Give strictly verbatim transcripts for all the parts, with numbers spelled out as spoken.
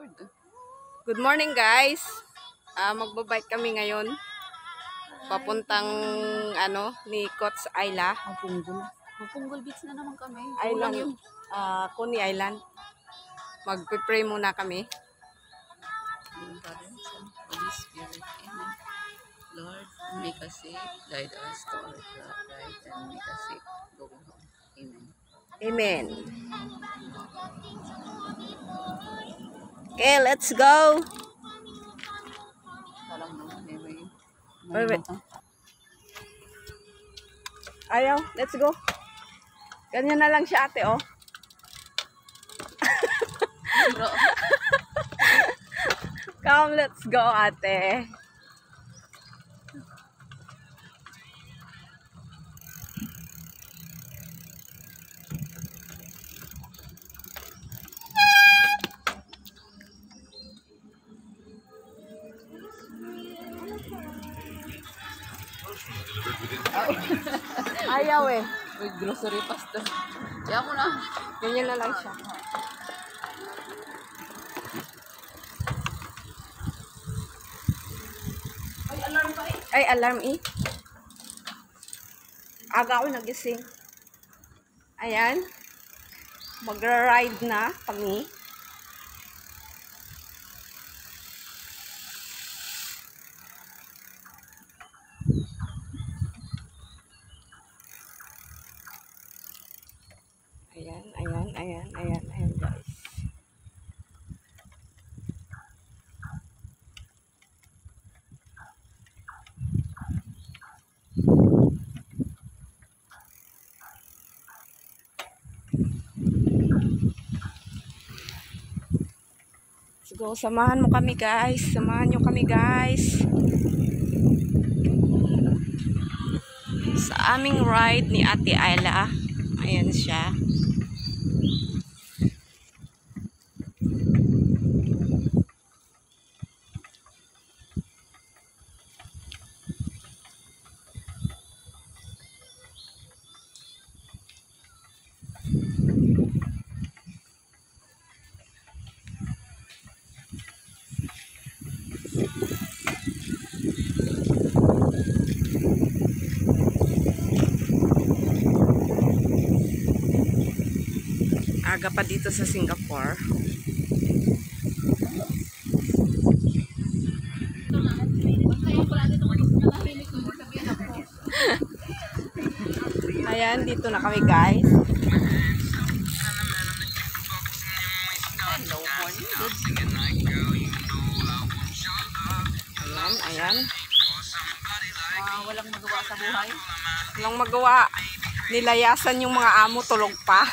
Good morning guys. Uh, magbabike kami ngayon. Papuntang ano ni Coach Ayla. Mapunggol. Mapunggol beach na naman kami. Island yung uh, Coney Island. Magpe-pray muna kami. Holy Spirit, Amen. Lord, make us safe, guide us to our right, and make us safe going home. Amen. Amen. Okay, let's go. Wait, wait. Ayaw, let's go. Ganyan na lang siya ate, oh. Come, let's go ate. Ayaw eh. With grocery pasta. Kaya mo na. Ganyan na lang siya. Ay, alarm pa eh. Ay, alarm eh. Aga ako nagising. Ayan. Magra-ride na kami. Ayan, ayan, ayan, ayan, ayan guys. Let's go, samahan mo kami guys. Samahan nyo kami guys. Sa aming ride ni Ate Ayla. Ayan siya. Aga pa dito sa Singapore. Ayan, dito na kami guys. Hello, morning. Ayan, ayan. Uh, walang magawa sa buhay. Walang magawa. Nilayasan yung mga amo, tulog pa.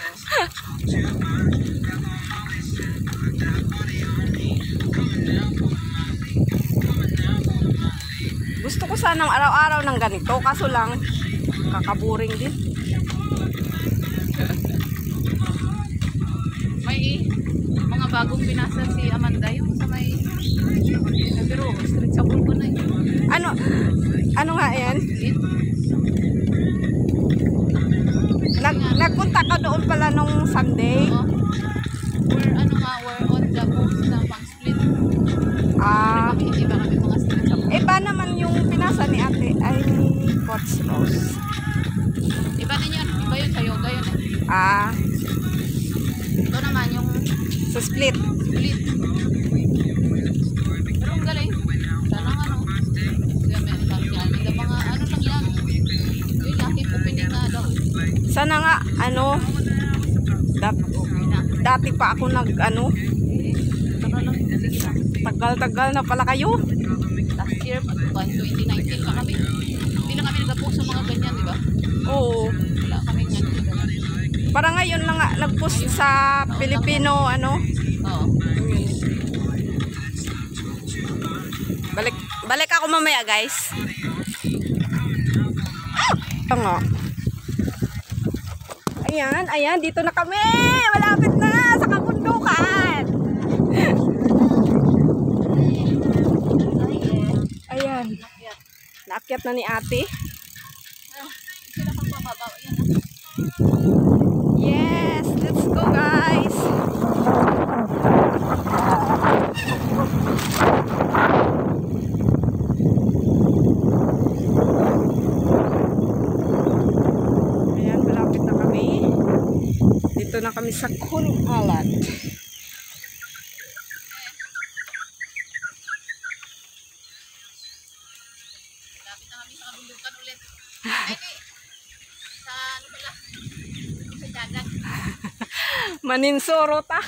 Gusto ko sanang araw-araw ng ganito, kaso lang kakaburing din. May mga bagong pinasa si Amanda yung sa may pero street sa Bulbo na yun. Ano? Ano nga yan? Nag, nagpunta ka doon pala nung Sunday? Oo. We're ano nga, we're on the books na pang split. Ah. Kami, iba kami mga street sa Bulbo. Iba naman yung pinasa ni ate ay Coach Rose. Iba din yun. Iba yun sa yoga yun eh. Ah. Ito naman yung Sa split. split. Pero ang galing. Sana nga no. Kaya meron lang yan. May mga ano lang yan. Yung laki opening na daw. Sana nga, ano, dat, Okay na. dati pa ako nag, ano, Eh, tara lang. Sige na. tagal-tagal na pala kayo. Last year, twenty nineteen pa kami. Hindi na kami nag-post sa mga ganyan, di ba? Oo. Wala kami nga. Para ngayon lang nga, nag-post sa Filipino, ano. Oo. Balik, balik ako mamaya, guys. Ito nga. Ayan, ayan, dito na kami. Malapit na sa kabundukan. Ayan. Naakyat na ni ate. Sila pang bababa. Yan. Yes, let's go guys. kami sa Kuning Island. Lapit na kami sa kabundukan ulit. Ay, di. Sa ano pala? Sa dagat. Maninsoro ta.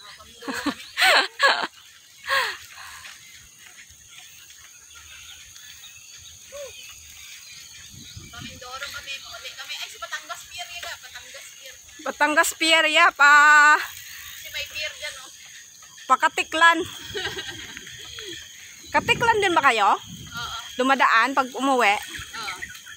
Pamindoro kami, mauli kami. Ay, sa Batangas Pier yun ah. Batangas Pier. Batangas Pier ya pa. Kasi may pier dyan, oh. Pakatiklan. Katiklan din ba kayo? Oo. Dumadaan pag umuwi? Oo.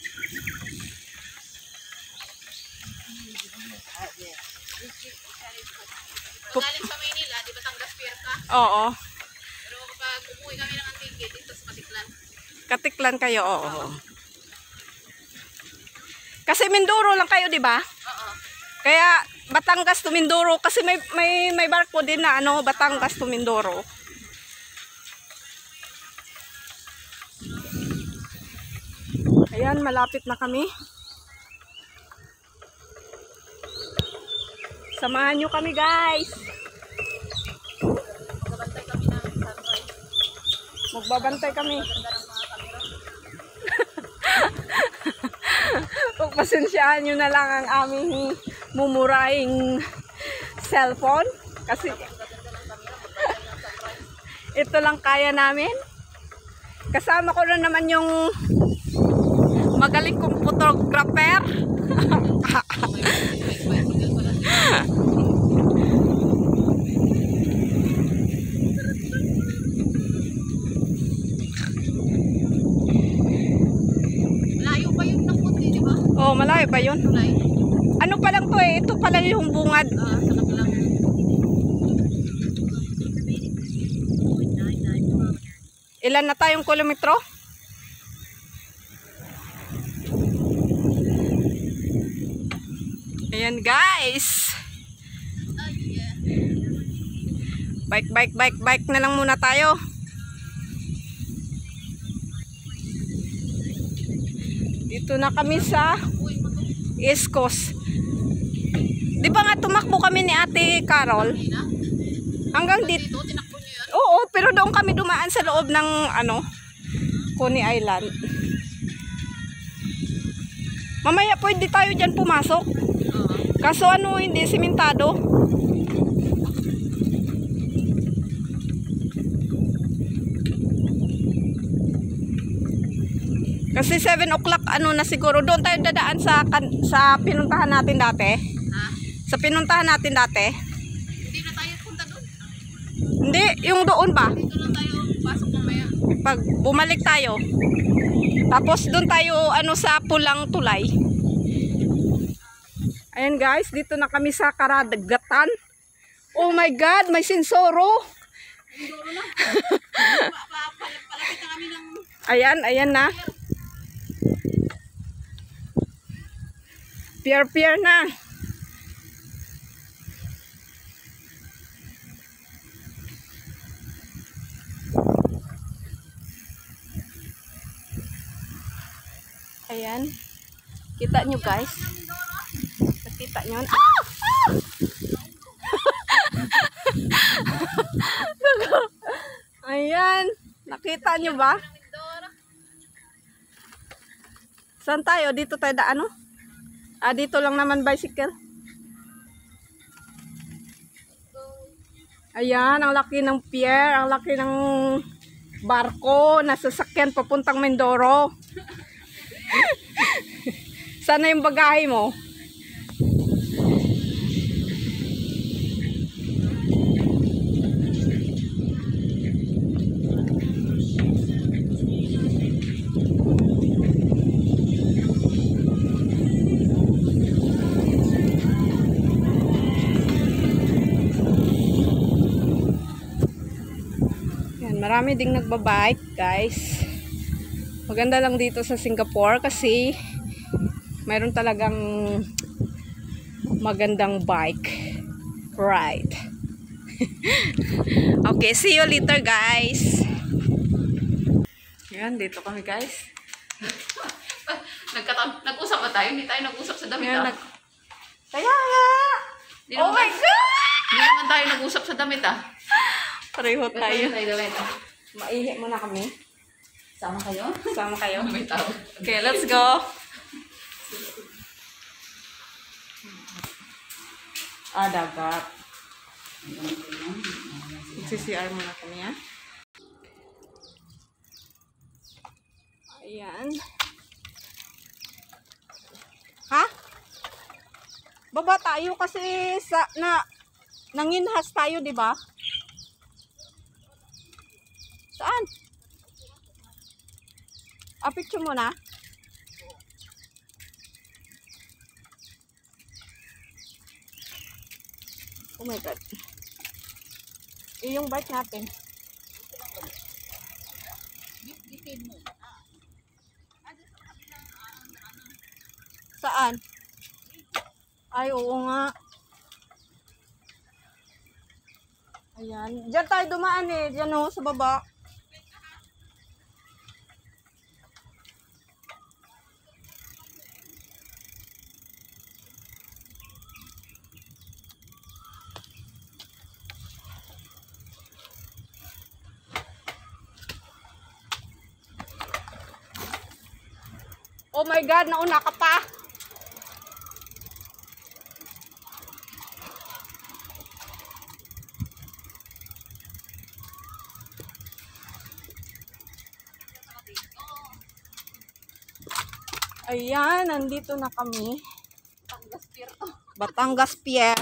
Pag galing sa Maynila, di Batangas Pier ka? Oo. Pero kapag umuwi kami ng Antique, dito sa Katiklan. Katiklan kayo, oo. Kasi Mindoro lang kayo, di ba? Oo. Kaya Batangas to Mindoro kasi may may may barko din na ano, Batangas to Mindoro. Ayan, malapit na kami. Samahan nyo kami, guys. Magbabantay kami ng sunrise. Magbabantay kami. Ganda ng mga camera. Pagpasensyaan nyo na lang ang aming mumuraing cellphone. Kasi ito lang kaya namin. Kasama ko na naman yung magaling kong photographer. Malayo pa yun ng puti, di ba? Oh, malayo pa yun. Tulay. Ano pa lang to eh. Ito pa lang yung bungad. Ah, sa kabilang. Ilan na tayong kilometro? Ayan, guys. Ah, yeah. Bike, bike, bike, bike na lang muna tayo. Dito na kami sa Uy, mo to. East Coast. Di ba nga tumakbo kami ni Ate Carol? Na? Hanggang dito. Dito, tinakbo niyo yan. Oo, pero doon kami dumaan sa loob ng ano, Coney Island. Mamaya pwede tayo dyan pumasok. Oo. Kaso ano, hindi simentado. Kasi seven o'clock ano na siguro. Doon tayo dadaan sa, kan sa pinuntahan natin dati. Ha? Sa pinuntahan natin dati. Hindi na tayo punta doon. Hindi, yung doon ba? Dito lang tayo pasok mamaya. Pag bumalik tayo. Tapos doon tayo ano sa pulang tulay. Ayan guys, dito na kami sa Karadagatan. Oh my God, may sinsoro. Mindoro na. Pa, pa, pa, palapit na kami ng Ayan, ayan na. Pier-pier na. Ayan. Kita nyo guys. Nakita nyo. Ah! Ah! Ayan. Nakita nyo ba? Mindoro. Saan tayo? Dito tayo da ano? Ah, dito lang naman bicycle. Ayan, ang laki ng pier, ang laki ng barko na sasakyan papuntang Mindoro. Sana yung bagahe mo? Marami ding nagbabike, guys. Maganda lang dito sa Singapore kasi mayroon talagang magandang bike ride. Okay, see you later, guys. Yan, dito kami, guys. Nagkataon, nag-usap ba tayo? Hindi tayo nag-usap sa damit. Yan, ah. nag... Kaya nga! Hindi Oh naman, my God! hindi naman tayo nag-usap sa damit ah. Pareho Tayo tayo. tayo damit. Maihi muna kami. Sama kayo? Sama kayo. May tao. Okay, let's go. Ah, dagat. C C R muna kami, ha? Ayan. Ha? Baba tayo kasi sa na nanginhas tayo, di ba? Saan? Ah, picture mo na? Oh my God. Eh, yung bike natin. Saan? Ay, oo nga. Ayan. Diyan tayo dumaan eh. Diyan o, sa baba. Oh my God, nauna ka pa. Ayan, nandito na kami. Batangas Pier. Batangas Pier.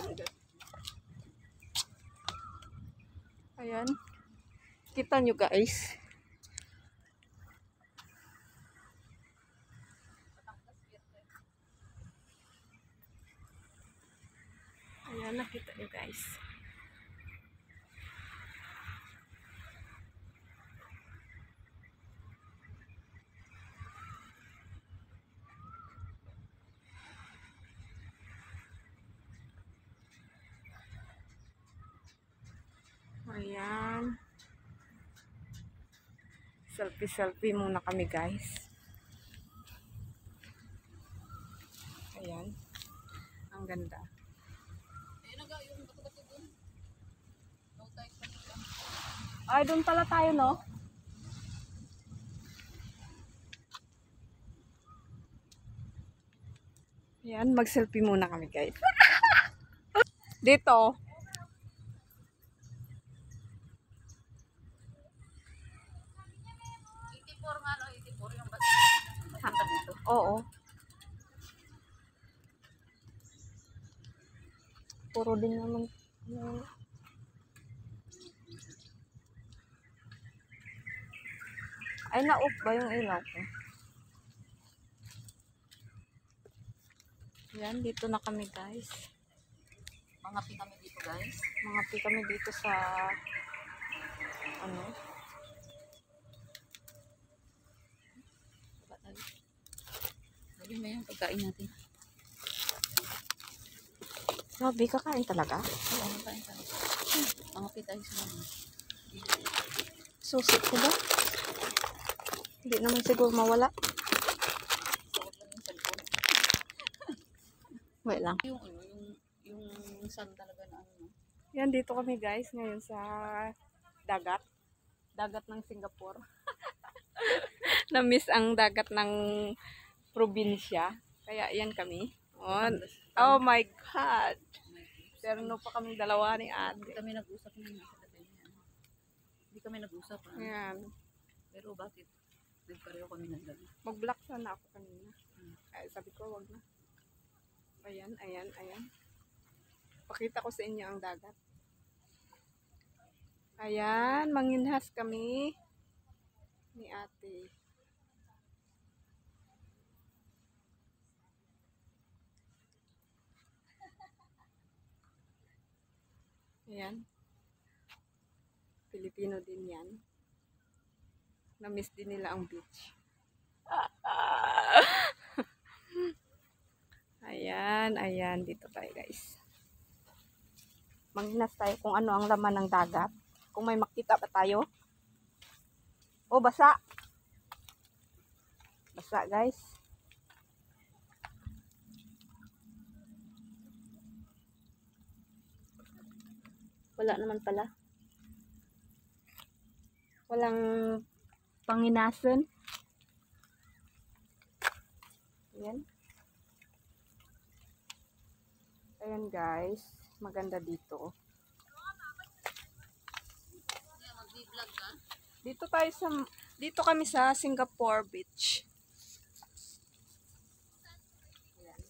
Ayan. Kita nyo guys. Ayan, nakita nyo guys. Ayan. Selfie-selfie muna kami guys. Ayan. Ang ganda. Ay, doon pala tayo, no? Ayan, mag-selfie muna kami guys. Dito. eighty-four nga no, eighty-four yung bus. Santa dito. Oo. Puro din naman. Ay, na-off ba yung ilaw ko? Yan, dito na kami guys. Mga pi kami dito guys. Mga pi kami dito sa ano? Sabi mo yung pagkain natin. Grabe, kakain talaga? Oo, mga kain tayo. Mga pi tayo sa mga. Susi ko ba? Hindi naman siguro mawala. Sawag lang yung cellphone. Wait lang. Yung ano, yung, yung sun talaga na ano. Yan, dito kami guys ngayon sa dagat. Dagat ng Singapore. Na-miss ang dagat ng probinsya. Kaya yan kami. Oh, oh my God. Terno pa kami dalawa ni Hindi ate. kami nag-usap na nasa tabi niya. Hindi kami nag-usap. Ah. Ayan. Pero bakit? Nagpareho kami nagdala. Mag-block sana ako kanina. Hmm. Ay, sabi ko, wag na. Ayan, ayan, ayan. Pakita ko sa inyo ang dagat. Ayan, manginhas kami ni ate. Ayan. Pilipino din yan. Na-miss din nila ang beach. Ayan, ayan. Dito tayo guys. Manghinas tayo kung ano ang laman ng dagat. Kung may makita pa tayo. Oh, basa. Basa guys. Wala naman pala. Walang panginasan. Ayan. Ayan guys, maganda dito. Dito tayo sa dito kami sa Singapore Beach. Ayan.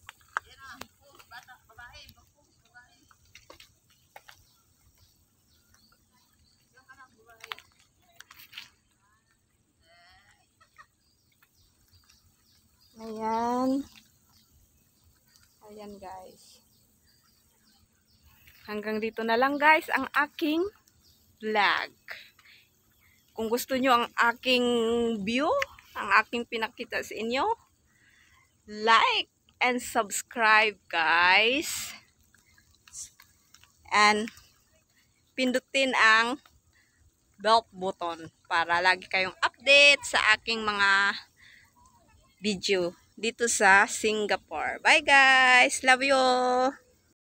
Ayan. Ayan guys. Hanggang dito na lang guys ang aking vlog. Kung gusto nyo ang aking view, ang aking pinakita sa inyo, like and subscribe guys. And pindutin ang bell button para lagi kayong update sa aking mga video dito sa Singapore. Bye guys! Love you!